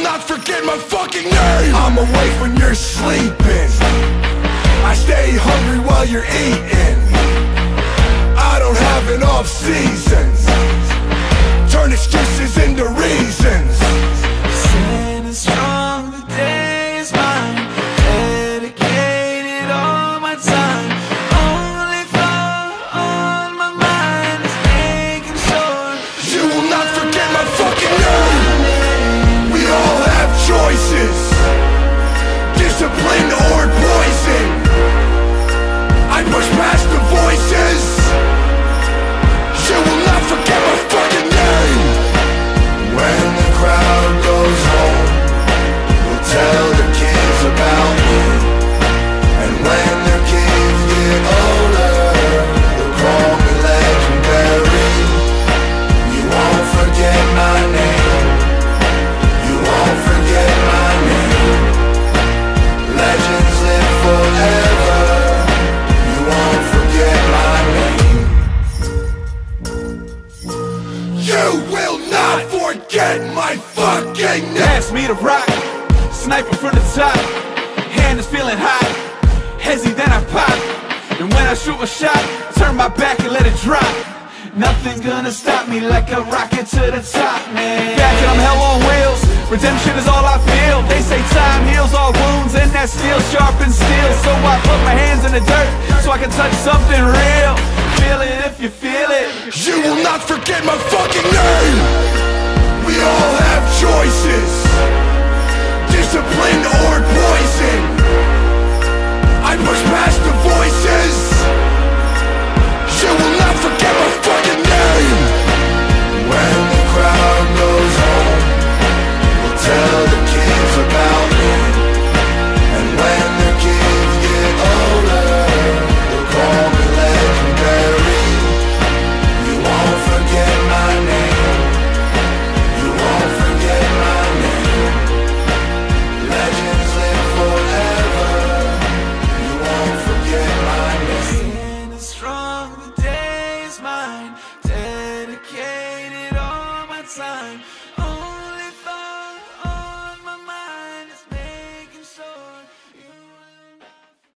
not forget my fucking name. I'm awake when you're sleeping, I stay hungry while you're eating. I don't have an off season, turn excuses into reasons. Standing strong, the day is mine. Dedicated all my time. Only thought on my mind is making sure you will not forget my fucking name. We all have choices, discipline or poison. I push past the voices. You will not forget my fucking name. When the crowd goes home, we'll tell the kids about me. And when their kids get older, they'll call me legendary. You won't forget my name. You won't forget my name. Legends live forever. You won't forget my name. You will not forget my fucking name. pass me the rock, sniper from the top. Hand is feeling hot, hezzy then I pop. And when I shoot a shot, turn my back and let it drop. Nothing's gonna stop me like a rocket to the top, man. Back and I'm hell on wheels, redemption is all I feel. They say time heals all wounds and that steel sharpens steel. So I put my hands in the dirt so I can touch something real. Feel it if you feel it. You will not forget my fucking name. We all